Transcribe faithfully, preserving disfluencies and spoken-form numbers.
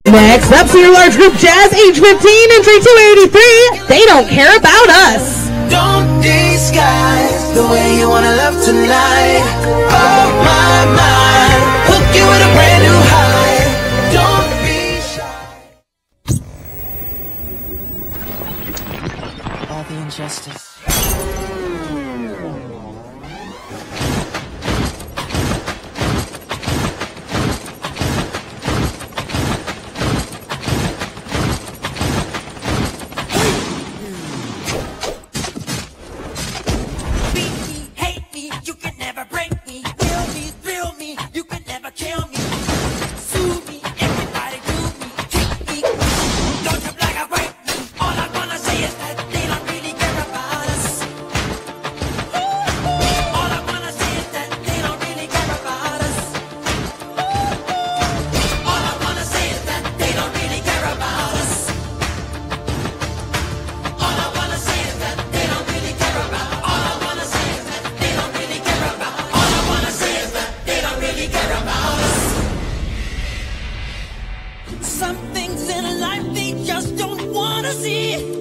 Next up, senior large group Jazz, age fifteen, entry two eighty-three. They don't care about us. Don't disguise the way you wanna love tonight. Oh my mind, hook you with a brand new high. Don't be shy. All the injustice. Some things in life they just don't wanna see.